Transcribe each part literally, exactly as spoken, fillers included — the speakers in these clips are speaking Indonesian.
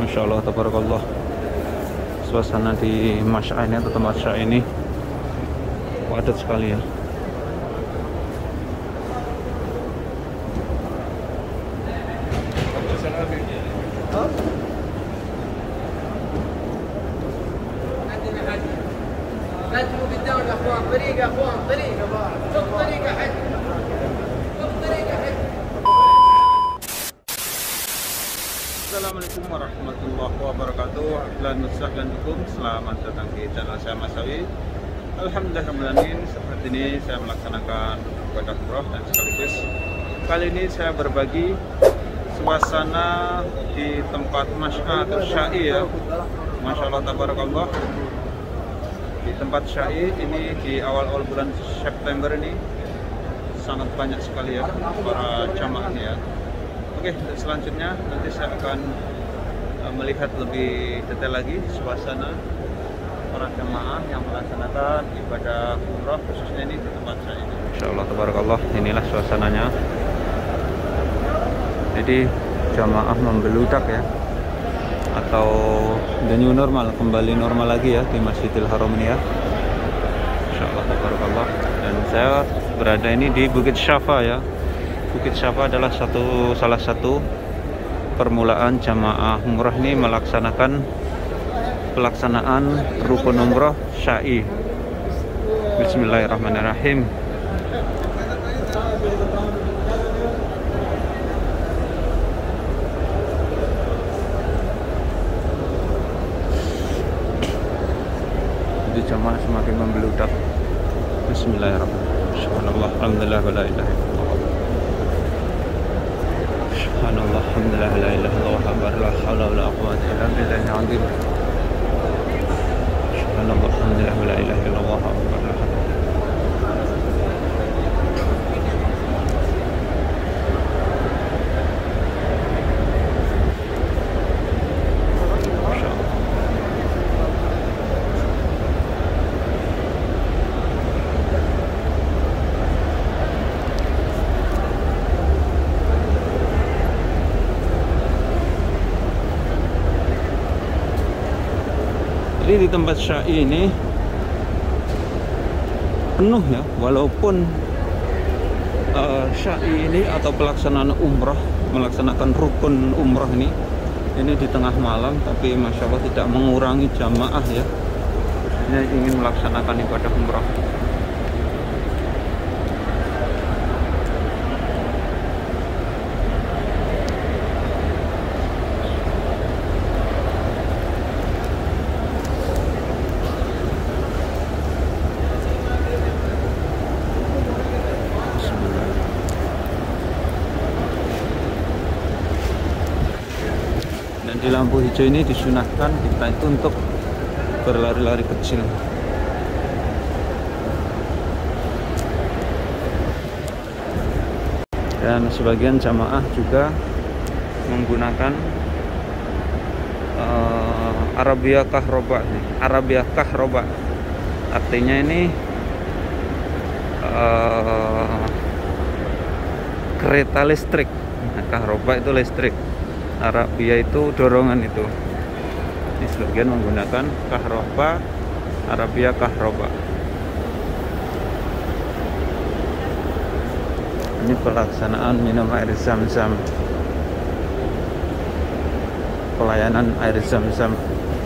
Masya Allah, tabarakallah. Suasana di Masya' ini atau tempat Sya' ini padat sekali ya. Assalamualaikum warahmatullahi wabarakatuh. Ahlan wa sahlan bikum. Selamat datang di channel saya Mas Sawi. Alhamdulillahirrahmanirrahim. Seperti ini saya melaksanakan ibadah umroh dan sekaligus kali ini saya berbagi suasana di tempat Masya' atau Sya'i ya. Masya Allah, tabarakallah. Di tempat Sya'i ini di awal-awal bulan September ini sangat banyak sekali ya para jamaahnya ya. Oke, selanjutnya nanti saya akan uh, melihat lebih detail lagi suasana para jamaah yang melaksanakan ibadah umroh khususnya ini di tempat saya ini. Insyaallah, tabarakallah, inilah suasananya. Jadi jamaah membeludak ya, atau the new normal, kembali normal lagi ya di Masjidil Haram ini ya. Insyaallah, tabarakallah. Dan saya berada ini di Bukit Syafa ya. Bukit Syafa adalah satu salah satu permulaan jamaah umrah ini melaksanakan pelaksanaan rukun umrah Sya'i. Bismillahirrahmanirrahim. Jadi jamaah semakin membeludak. Bismillahirrahmanirrahim. Subhanallah, alhamdulillah, wa la ilaha illallah. Subhanallah, alhamdulillah, la ilaha illallah, la haula wala quwwata illa billahil azim. Subhanallah, alhamdulillah, la ilaha illallah, la Jadi di tempat Sya'i ini penuh ya, walaupun uh, Sya'i ini atau pelaksanaan umrah, melaksanakan rukun umrah ini ini di tengah malam, tapi Masya Allah tidak mengurangi jamaah ya, khususnya ingin melaksanakan ibadah umrah. Di lampu hijau ini disunahkan kita itu untuk berlari-lari kecil. Dan sebagian jamaah juga menggunakan uh, Arabia Kahroba. Arabia Kahroba artinya ini uh, kereta listrik. Nah, Kahroba itu listrik, Arabia itu dorongan itu. Ini sebagian menggunakan Kahroba, Arabia Kahroba. Ini pelaksanaan minum air zam-zam, pelayanan air zam-zam.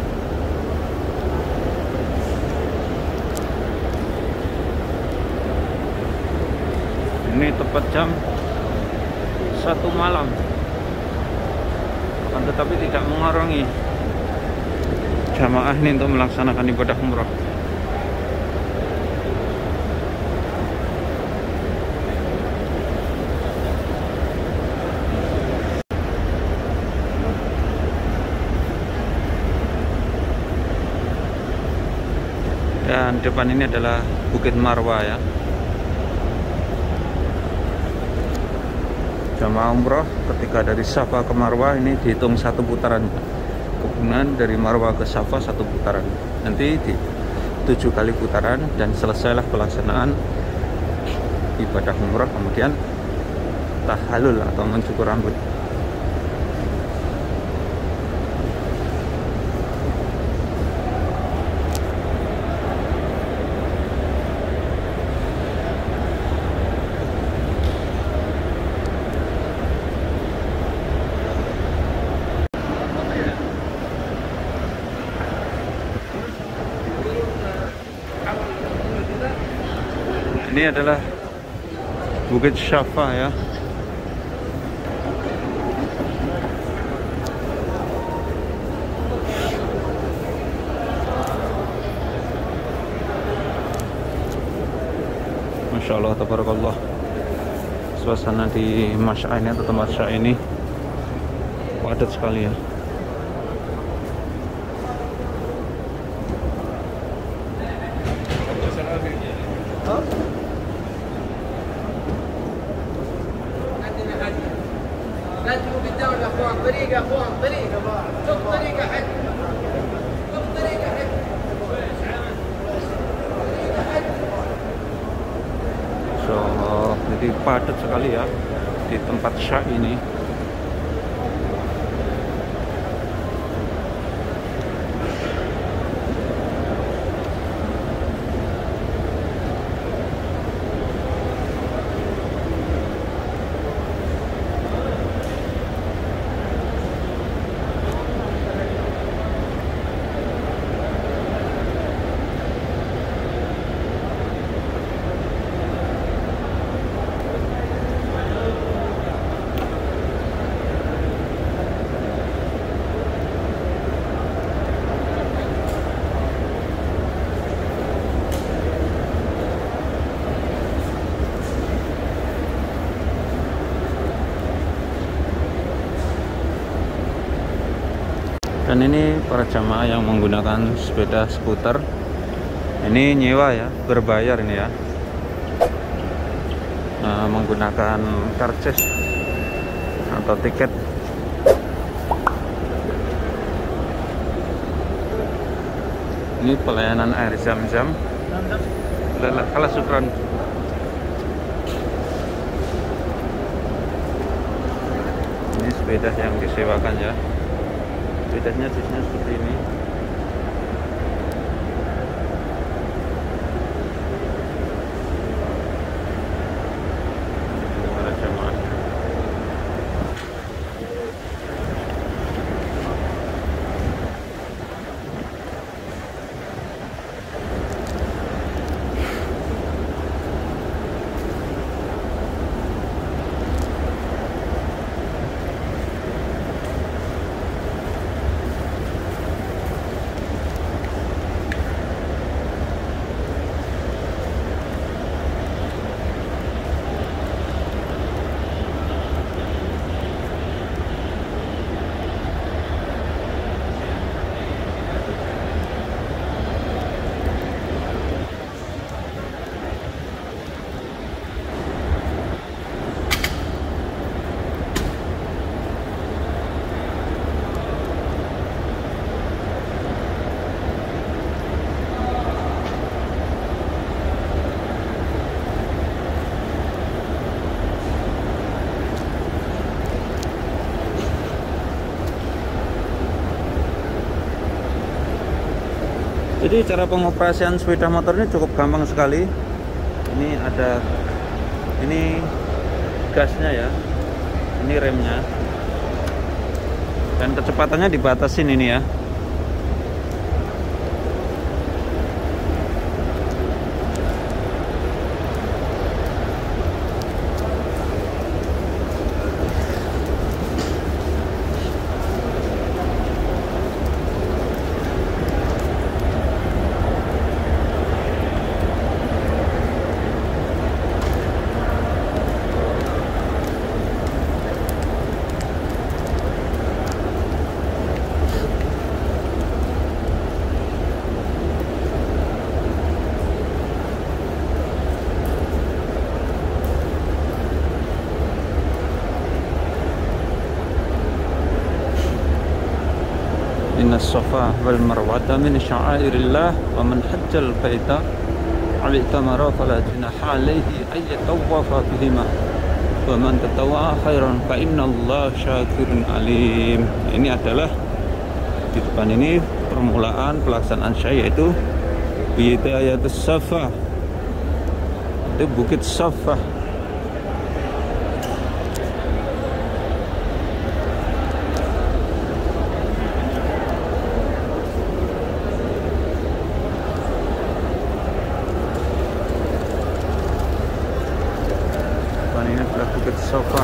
Ini tepat jam satu malam, akan tetapi tidak mengurangi jamaah ini untuk melaksanakan ibadah umrah. Dan depan ini adalah Bukit Marwa ya. Jamaah umroh ketika dari Safa ke Marwah ini dihitung satu putaran, kemudian dari Marwah ke Safa satu putaran, nanti di tujuh kali putaran dan selesailah pelaksanaan ibadah umroh, kemudian tahallul atau mencukur rambut. Ini adalah Bukit Syafa ya. Masya Allah, tabarakallah. Suasana di Masya ini atau tempat Masya ini padat sekali ya. So, jadi padat sekali ya di tempat Syah ini. Dan ini para jamaah yang menggunakan sepeda skuter, ini nyewa ya, berbayar ini ya, nah, menggunakan karcis atau tiket. Ini pelayanan air zam-zam. Kalau syukran. Ini sepeda yang disewakan ya. Bedanya jenisnya seperti ini. Para jamaah. Jadi cara pengoperasian sepeda motor ini cukup gampang sekali. Ini ada, ini gasnya ya, ini remnya, dan kecepatannya dibatasin ini ya. Inna as-safa wal marwata min sya'airillah wa man hajjal baita aw i'tamara fala junaha alayhi ay yatawafa bihima wa man tatawwa khairan fa innallaha syakirun alim. Ini adalah di depan ini permulaan pelaksanaan Syai, yaitu Bidayatus Safa, itu Bukit Safa. Bukit Safa.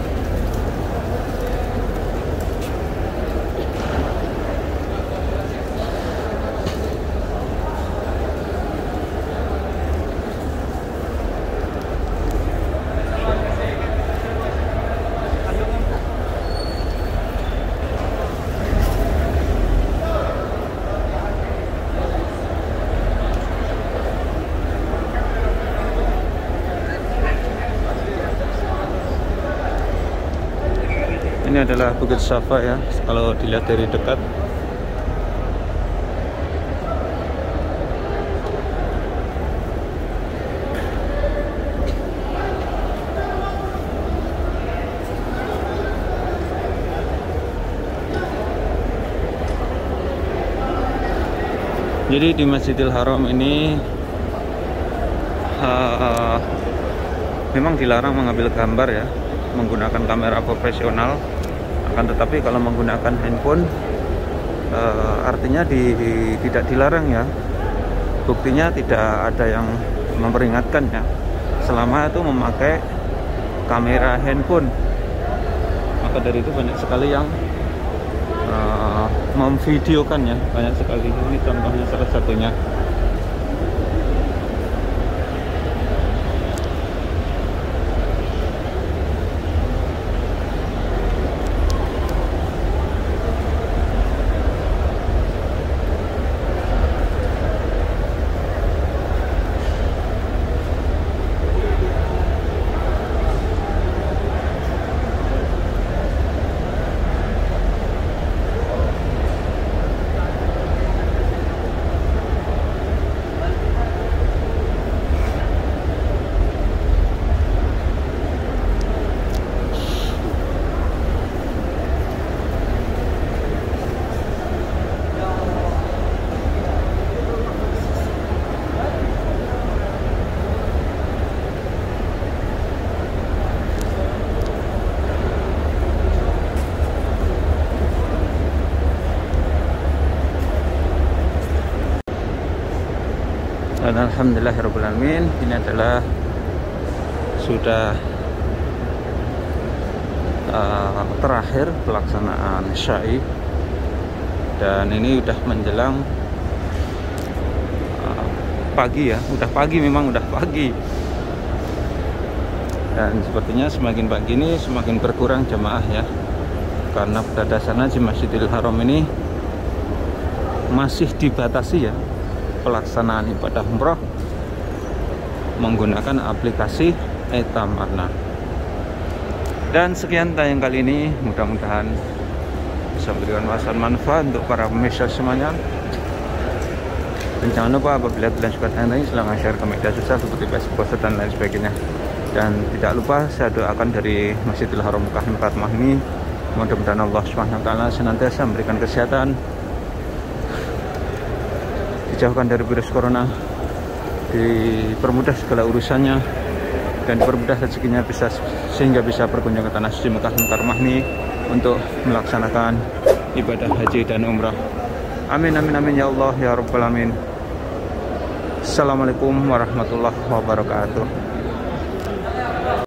Ini adalah Bukit Safa ya, kalau dilihat dari dekat. Jadi di Masjidil Haram ini uh, memang dilarang mengambil gambar ya, menggunakan kamera profesional. Akan tetapi kalau menggunakan handphone uh, artinya di, di, tidak dilarang ya. Buktinya tidak ada yang memperingatkan ya, selama itu memakai kamera handphone. Maka dari itu banyak sekali yang uh, memvideokan ya, banyak sekali. Ini contohnya salah satunya. Dan alhamdulillahirrahmanirrahim, ini adalah sudah uh, terakhir pelaksanaan Syai, dan ini udah menjelang uh, pagi ya, udah pagi, memang udah pagi. Dan sepertinya semakin pagi ini semakin berkurang jemaah ya, karena pada dasarnya di Masjidil Haram ini masih dibatasi ya pelaksanaan ibadah umroh menggunakan aplikasi Etamarna. Dan sekian tayang kali ini, mudah-mudahan bisa memberikan wawasan manfaat untuk para pemirsa semuanya. Dan jangan lupa apabila kalian suka tayang ini, silahkan share ke media sosial seperti Facebook, dan lain sebagainya. Dan tidak lupa saya doakan dari Masjidil Haram Mekah Mukarramah ini, mudah-mudahan Allah subhanahu wa taala senantiasa memberikan kesehatan, dijauhkan dari virus corona, dipermudah segala urusannya, dan dipermudah rezekinya bisa, sehingga bisa berkunjung ke tanah suci Mekah Mukarramah ini untuk melaksanakan ibadah haji dan umrah. Amin amin amin ya Allah ya rabbal alamin. Assalamualaikum warahmatullahi wabarakatuh.